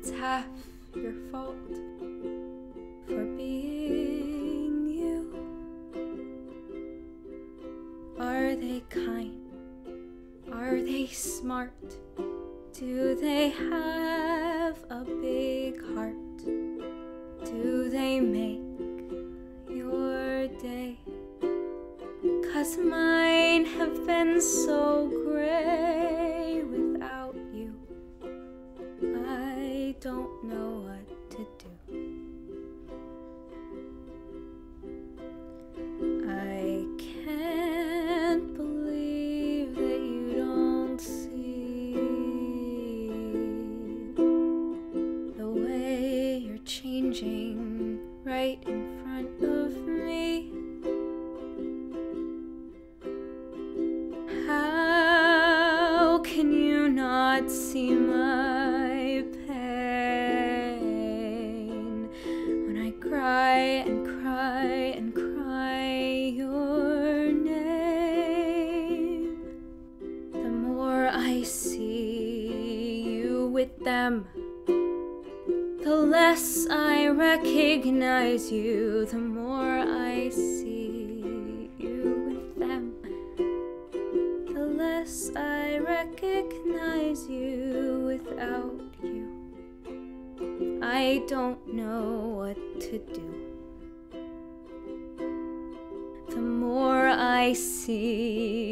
it's half your fault for being you. Are they kind? Are they smart? Do they have a big heart? Do they make your day? 'Cause mine have been so gray without you. I don't know what to do. I can't believe that you don't see the way you're changing right in front of me. How can you not see my pain when I cry and cry and cry your name? The more I see you with them, the less I recognize you. The more I see you with them, the less I recognize you without you. I don't know what to do. The more I see